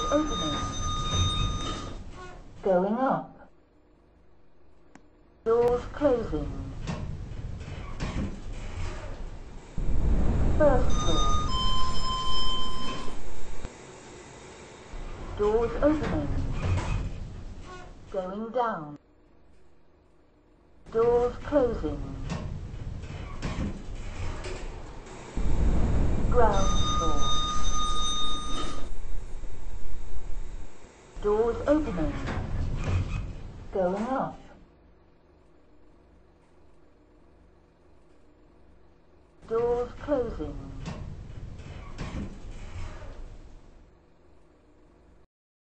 opening. Going up. Doors closing. First floor. Doors opening. Going down. Doors closing. Ground floor. Doors opening. Going up. Doors closing.